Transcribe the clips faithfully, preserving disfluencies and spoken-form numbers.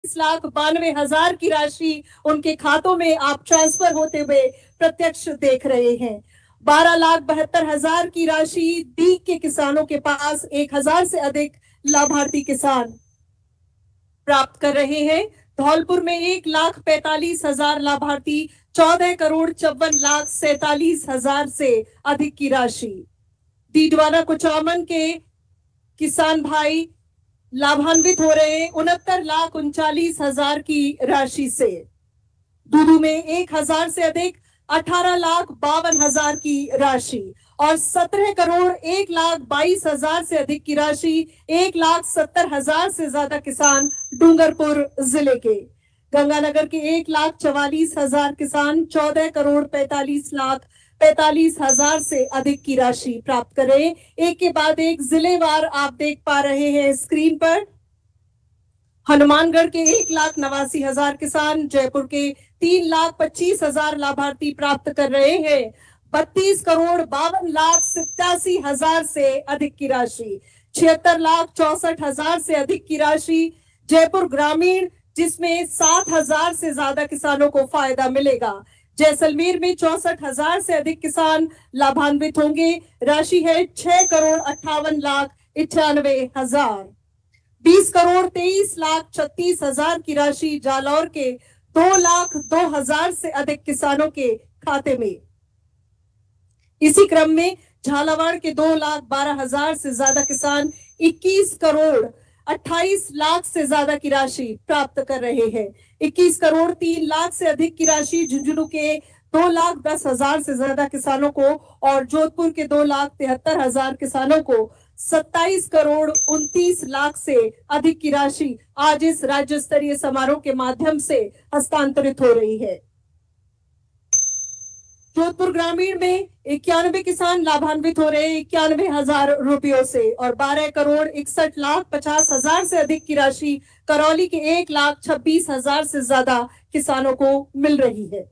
लाख बानवे हजार की राशि उनके खातों में आप ट्रांसफर होते हुए प्रत्यक्ष देख रहे हैं। बारह लाख बहत्तर हजार की राशि दी के किसानों के पास एक हजार से अधिक लाभार्थी किसान प्राप्त कर रहे हैं। धौलपुर में एक लाख पैंतालीस हजार लाभार्थी चौदह करोड़ चौवन लाख सैतालीस हजार से अधिक की राशि। डीडवाना कुचामन के किसान भाई लाभान्वित हो रहे हैं उनहत्तर लाख उनचालीस हजार की राशि से। दूदू में एक हजार से अधिक अठारह लाख बावन हजार की राशि और सत्रह करोड़ एक लाख बाईस हजार से अधिक की राशि एक लाख सत्तर हजार से ज्यादा किसान डूंगरपुर जिले के। गंगानगर के एक लाख चवालीस हजार किसान चौदह करोड़ पैंतालीस लाख पैंतालीस हजार से अधिक की राशि प्राप्त कर रहे हैं। एक के बाद एक जिलेवार आप देख पा रहे हैं स्क्रीन पर। हनुमानगढ़ के एक लाख नवासी हजार किसान, जयपुर के तीन लाख पच्चीस हजार लाभार्थी प्राप्त कर रहे हैं बत्तीस करोड़ बावन लाख सत्तासी हजार से अधिक की राशि। छिहत्तर लाख चौसठ हजार से अधिक की राशि जयपुर ग्रामीण, जिसमें सात हजार से ज्यादा किसानों को फायदा मिलेगा। जैसलमेर में चौसठ हजार से अधिक किसान लाभान्वित होंगे। राशि है छह करोड़ अट्ठावन लाख इक्यानवे हजार। बीस करोड़ तेईस लाख छत्तीस हजार की राशि जालौर के दो लाख दो हजार से अधिक किसानों के खाते में। इसी क्रम में झालावाड़ के दो लाख बारह हजार से ज्यादा किसान इक्कीस करोड़ अट्ठाईस लाख से ज्यादा की राशि प्राप्त कर रहे हैं। इक्कीस करोड़ तीन लाख से अधिक की राशि झुंझुनू के दो लाख दस हजार से ज्यादा किसानों को और जोधपुर के दो लाख तिहत्तर हजार किसानों को सत्ताईस करोड़ उनतीस लाख से अधिक की राशि आज इस राज्य स्तरीय समारोह के माध्यम से हस्तांतरित हो रही है। जोधपुर ग्रामीण में इक्यानवे किसान लाभान्वित हो रहे हैं इक्यानवे हजार रुपयों से और बारह करोड़ इकसठ लाख पचास हजार से अधिक की राशि करौली के एक लाख छब्बीस हजार से ज्यादा किसानों को मिल रही है।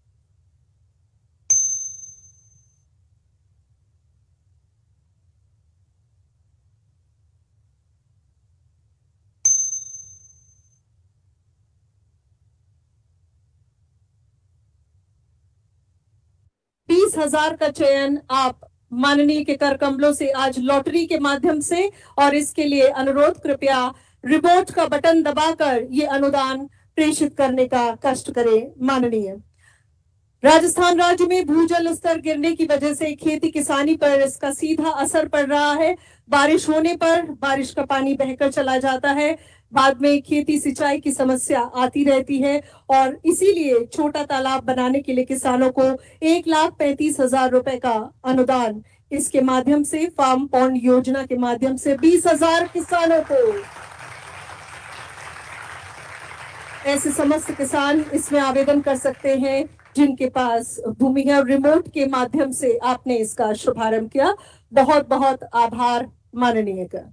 बीस हजार का चयन आप माननीय के कर कमलों से आज लॉटरी के माध्यम से, और इसके लिए अनुरोध कृपया रिमोट का बटन दबाकर ये अनुदान प्रेषित करने का कष्ट करें। माननीय राजस्थान राज्य में भूजल स्तर गिरने की वजह से खेती किसानी पर इसका सीधा असर पड़ रहा है। बारिश होने पर बारिश का पानी बहकर चला जाता है, बाद में खेती सिंचाई की समस्या आती रहती है और इसीलिए छोटा तालाब बनाने के लिए किसानों को एक लाख पैंतीस हजार रुपए का अनुदान इसके माध्यम से फार्म पॉन्ड योजना के माध्यम से बीस हजार किसानों को, ऐसे समस्त किसान इसमें आवेदन कर सकते हैं जिनके पास भूमि है। रिमोट के माध्यम से आपने इसका शुभारंभ किया, बहुत बहुत आभार माननीय का।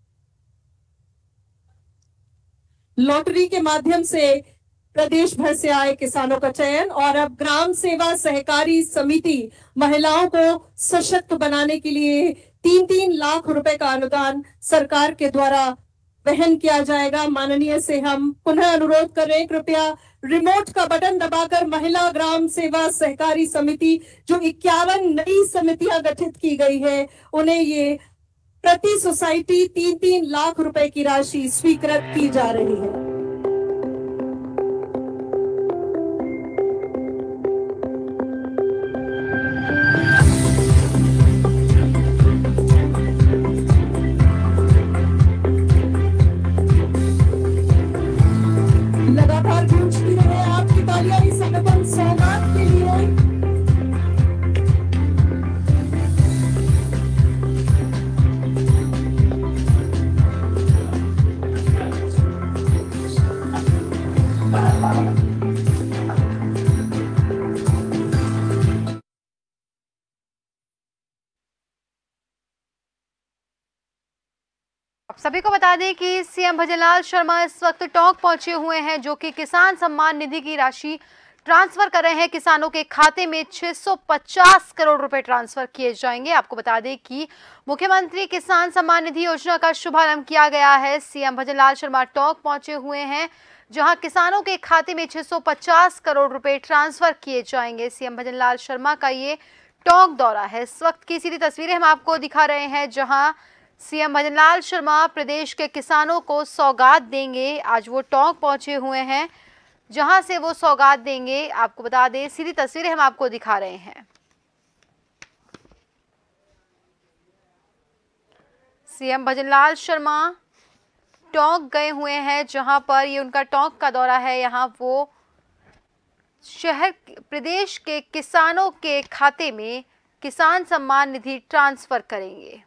लॉटरी के माध्यम से प्रदेश भर से आए किसानों का चयन और अब ग्राम सेवा सहकारी समिति महिलाओं को सशक्त बनाने के लिए तीन तीन लाख रुपए का अनुदान सरकार के द्वारा वहन किया जाएगा। माननीय से हम पुनः अनुरोध कर रहे हैं, कृपया रिमोट का बटन दबाकर महिला ग्राम सेवा सहकारी समिति जो इक्यावन नई समितियां गठित की गई है उन्हें ये प्रति सोसाइटी तीन तीन लाख रुपए की राशि स्वीकृत की जा रही है। लगातार गूंजती रहे आपकी तालियां इस अनुपम सौगात के लिए। सभी को बता दें कि सीएम भजनलाल शर्मा इस वक्त टोंक पहुंचे हुए हैं, जो कि किसान सम्मान निधि की राशि ट्रांसफर कर रहे हैं। किसानों के खाते में छह सौ पचास करोड़ रुपए ट्रांसफर किए जाएंगे। आपको बता दें कि मुख्यमंत्री किसान सम्मान निधि योजना का शुभारंभ किया गया है। सीएम भजनलाल शर्मा टोंक पहुंचे हुए हैं। जहां किसानों के खाते में छह सौ पचास करोड़ रुपए ट्रांसफर किए जाएंगे। सीएम भजनलाल शर्मा का ये टोंक दौरा है। इस वक्त की सीधी तस्वीरें हम आपको दिखा रहे हैं, जहां सीएम भजनलाल शर्मा प्रदेश के किसानों को सौगात देंगे। आज वो टोंक पहुंचे हुए हैं, जहां से वो सौगात देंगे। आपको बता दें, सीधी तस्वीरें हम आपको दिखा रहे हैं। सीएम भजनलाल शर्मा टोंक गए हुए हैं, जहां पर ये उनका टोंक का दौरा है। यहां वो शहर प्रदेश के किसानों के खाते में किसान सम्मान निधि ट्रांसफर करेंगे।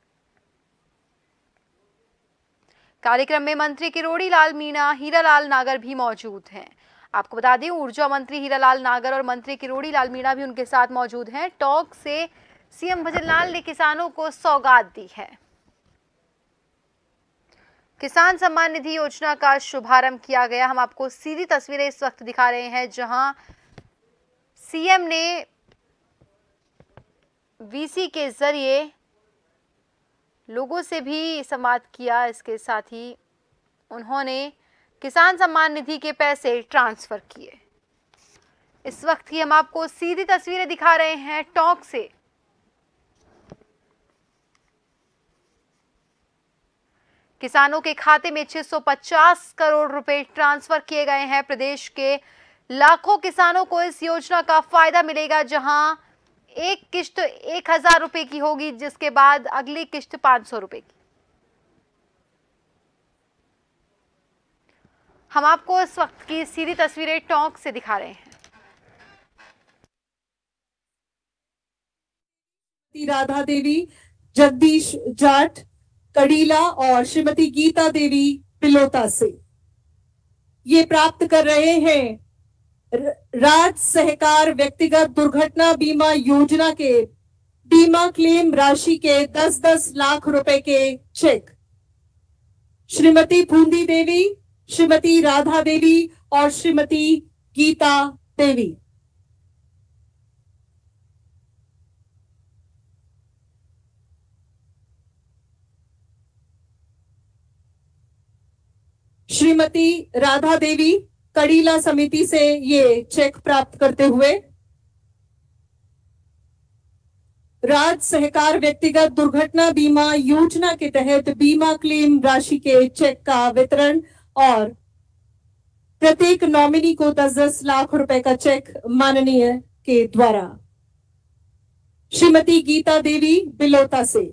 कार्यक्रम में मंत्री किरोड़ी लाल मीणा, हीरालाल नागर भी मौजूद हैं। आपको बता दें, ऊर्जा मंत्री हीरालाल नागर और मंत्री किरोड़ी लाल मीणा भी उनके साथ मौजूद हैं। टोंक से सीएम भजनलाल ने किसानों को सौगात दी है। किसान सम्मान निधि योजना का शुभारंभ किया गया। हम आपको सीधी तस्वीरें इस वक्त दिखा रहे हैं, जहां सीएम ने वीसी के जरिए लोगों से भी संवाद किया। इसके साथ ही उन्होंने किसान सम्मान निधि के पैसे ट्रांसफर किए। इस वक्त की हम आपको सीधी तस्वीरें दिखा रहे हैं टोंक से। किसानों के खाते में छह सौ पचास करोड़ रुपए ट्रांसफर किए गए हैं। प्रदेश के लाखों किसानों को इस योजना का फायदा मिलेगा, जहां एक किश्त एक हजार रुपए की होगी, जिसके बाद अगली किश्त पांच सौ रुपए की। हम आपको इस वक्त की सीधी तस्वीरें टोंक से दिखा रहे हैं। राधा देवी, जगदीश जाट कड़ीला और श्रीमती गीता देवी पिलोता से ये प्राप्त कर रहे हैं राज्य सहकार व्यक्तिगत दुर्घटना बीमा योजना के बीमा क्लेम राशि के दस दस लाख रुपए के चेक। श्रीमती फूंदी देवी, श्रीमती राधा देवी और श्रीमती गीता देवी। श्रीमती राधा देवी कड़ीला समिति से ये चेक प्राप्त करते हुए राज्य सहकार व्यक्तिगत दुर्घटना बीमा योजना के तहत बीमा क्लेम राशि के चेक का वितरण और प्रत्येक नॉमिनी को दस दस लाख रुपए का चेक माननीय के द्वारा। श्रीमती गीता देवी बिलोता से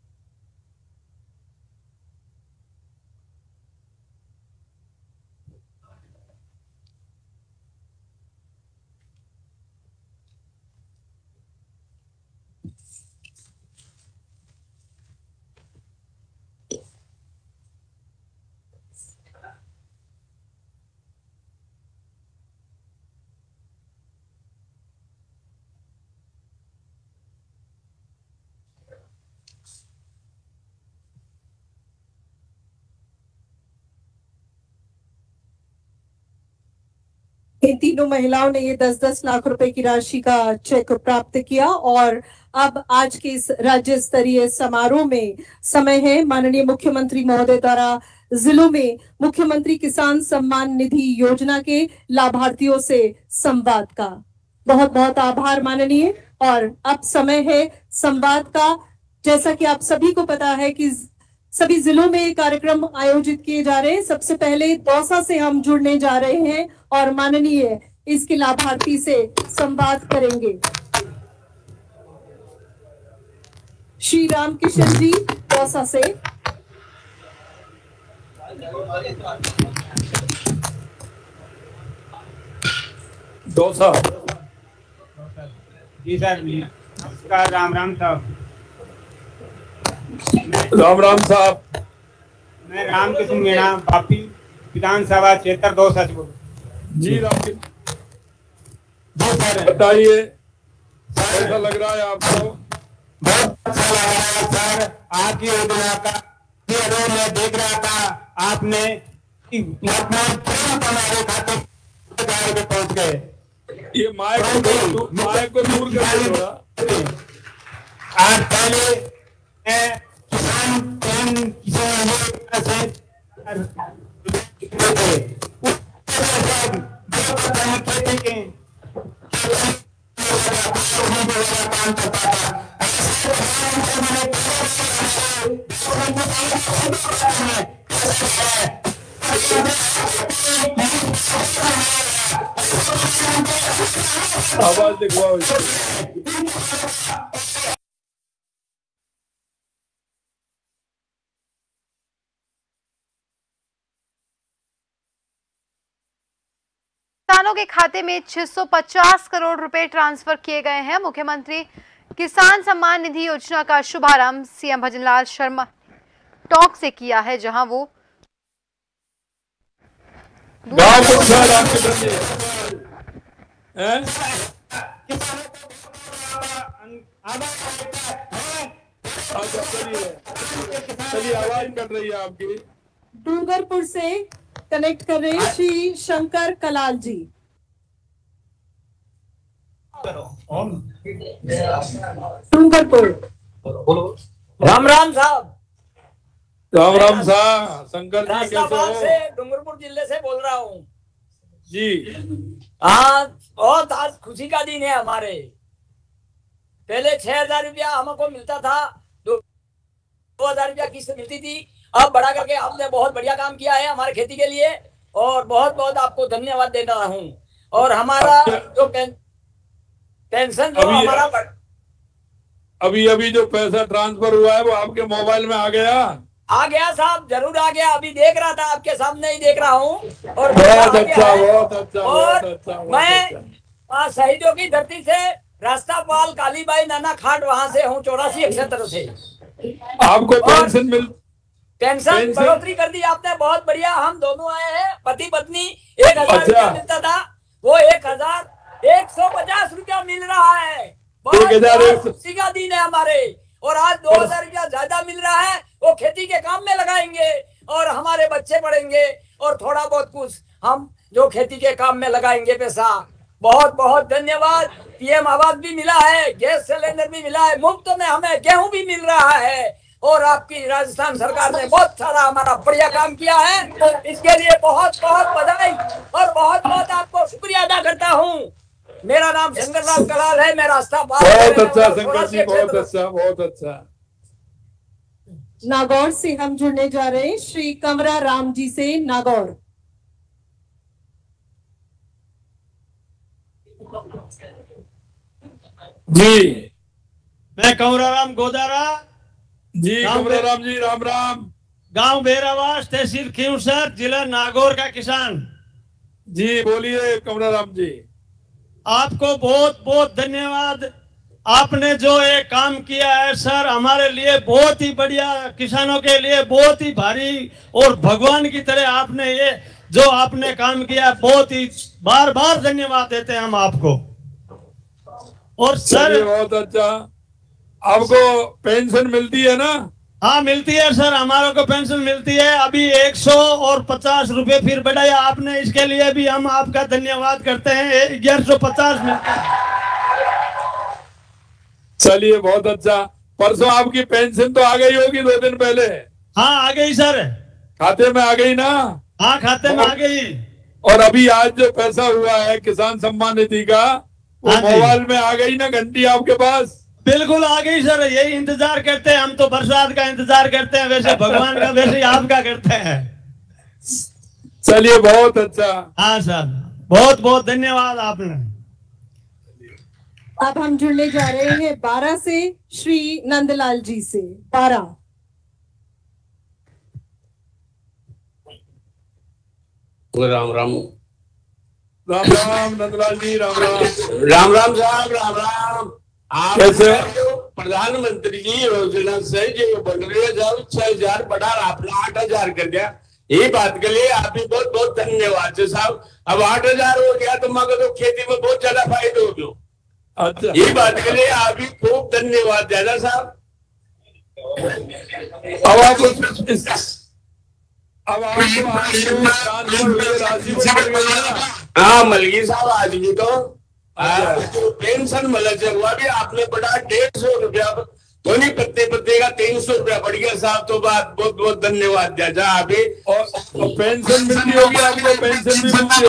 इन तीनों महिलाओं ने ये दस दस लाख रुपए की राशि का चेक प्राप्त किया और अब आज के इस राज्य स्तरीय समारोह में समय है माननीय मुख्यमंत्री महोदय द्वारा जिलों में मुख्यमंत्री किसान सम्मान निधि योजना के लाभार्थियों से संवाद का। बहुत बहुत आभार माननीय। और अब समय है संवाद का। जैसा कि आप सभी को पता है कि सभी जिलों में कार्यक्रम आयोजित किए जा रहे हैं। सबसे पहले दौसा से हम जुड़ने जा रहे हैं और माननीय इसके लाभार्थी से संवाद करेंगे। श्री राम किशन जी दौसा से। दौसा जी सर, नमस्कार। राम राम साहब। राम राम साहब। मैं राम किशन मीणा, बापी विधानसभा क्षेत्र दौसा से बोल जी। राम जी सर, बताइए कैसा लग रहा है आपको? बहुत अच्छा लग रहा है सर। आपकी योजना का मैं देख रहा था, आपने हमारे खाते में पहुंच गए। ये माइक को दूर, माइक को दूर कर दो थोड़ा। आज पहले किसान किसान किसान आवाज दिखवाओ। किसानों के खाते में छह सौ पचास करोड़ रुपए ट्रांसफर किए गए हैं। मुख्यमंत्री किसान सम्मान निधि योजना का शुभारंभ सीएम भजनलाल शर्मा टोंक से किया है, जहां वो गाँव को हैं? चलिए आवाज कर रही है आपकी। डूंगरपुर से कनेक्ट कर रहे हैं श्री शंकर कलाल जी। डूंगरपुर। राम राम साहब। राम राम साहब। शंकर जी कैसे हो? से डूंगरपुर जिले से बोल रहा हूँ जी। हाँ, बहुत आज खुशी का दिन है हमारे। पहले छह हजार रुपया हमको मिलता था, दो दो हजार रुपया किस्त मिलती थी। अब बढ़ा करके आपने बहुत बढ़िया काम किया है हमारे खेती के लिए, और बहुत बहुत आपको धन्यवाद देना हूँ। और हमारा जो पें, पेंशन जो अभी, हमारा अभी अभी जो पैसा ट्रांसफर हुआ है वो आपके मोबाइल में आ गया? आ गया साहब, जरूर आ गया। अभी देख रहा था, आपके सामने ही देख रहा हूँ। और बहुत अच्छा, बहुत अच्छा, बहुत अच्छा। मैं शहीदों की धरती से रास्तापाल कालीबाई नाना खाट वहां से हूँ, चौरासी क्षेत्र से। आपको पेंशन मिल पेंशन बढ़ोतरी कर दी आपने, बहुत बढ़िया। हम दोनों आए हैं, पति पत्नी। एक हजार रुपया मिलता था, वो एक हजार एक सौ पचास रुपया मिल रहा है। बहुत खुशी का दिन है हमारे। और आज दो हजार रुपया ज्यादा मिल रहा है, वो खेती के काम में लगाएंगे और हमारे बच्चे पढ़ेंगे, और थोड़ा बहुत कुछ हम जो खेती के काम में लगाएंगे पैसा। बहुत बहुत धन्यवाद। पीएम आवास भी मिला है, गैस सिलेंडर भी मिला है, मुफ्त में हमें गेहूं भी मिल रहा है। और आपकी राजस्थान सरकार ने बहुत सारा हमारा बढ़िया काम किया है, इसके लिए बहुत बहुत बधाई और बहुत बहुत आपको शुक्रिया अदा करता हूँ। मेरा नाम शंकरलाल कलाल है, मैं रास्ता बहुत अच्छा शंकर जी, बहुत अच्छा, बहुत अच्छा। नागौर से हम जुड़ने जा रहे हैं श्री कंवरा राम जी से, नागौर। जी, मैं कंवरा राम गोदारा जी। कंवरा राम जी, राम राम। गांव बेरावास, तहसील खींवसर, जिला नागौर का किसान। जी बोलिए कंवरा राम जी। आपको बहुत बहुत धन्यवाद। आपने जो ये काम किया है सर, हमारे लिए बहुत ही बढ़िया, किसानों के लिए बहुत ही भारी और भगवान की तरह आपने ये जो आपने काम किया, बहुत ही बार बार धन्यवाद देते हैं हम आपको। और सर बहुत अच्छा। आपको पेंशन मिलती है ना? हाँ मिलती है सर, हमारे को पेंशन मिलती है। अभी एक सौ और पचास रुपए फिर बढ़ाया आपने, इसके लिए भी हम आपका धन्यवाद करते हैं। ग्यारह सौ पचास मिलता है। चलिए बहुत अच्छा। परसों आपकी पेंशन तो आ गई होगी दो दिन पहले? हाँ आ गई सर, खाते में आ गई ना? हाँ खाते में आ गई। और अभी आज जो पैसा हुआ है किसान सम्मान निधि का, वो मोबाइल में आ गई ना घंटी आपके पास? बिल्कुल आ गई सर, यही इंतजार करते हैं हम तो, बरसात का इंतजार करते हैं, वैसे भगवान का वैसे आपका करते हैं। चलिए बहुत अच्छा। हाँ सर, बहुत बहुत धन्यवाद आपने। अब हम जुड़ने जा रहे हैं बारा से श्री नंदलाल जी से, बारा। राम राम राम राम नंदलाल जी, राम राम। राम राम साहब, राम राम। आप कैसे? प्रधानमंत्री जी योजना से जो बन रही है साहब, छह हजार बढ़ा आपने आठ हजार कर दिया। ये बात के लिए आप भी बहुत बहुत धन्यवाद साहब। अब आठ हजार हो गया तो मगर तो खेती में बहुत ज्यादा फायदे हो गए। अच्छा, ये बात के लिए आप भी खूब धन्यवाद ज्यादा साहब। अब आप इस, अब आपको राशि हाँ मलगी साहब, आज भी तो पेंशन मिला हुआ भी आपने बढ़ा डेढ़ सौ रुपया, धोनी पत्ते पत्ते का तीन सौ रुपया बढ़ गया साहब। तो बात बहुत बहुत धन्यवाद जाजा। अभी और पेंशन मिलती होगी आपको, पेंशन भी मिलती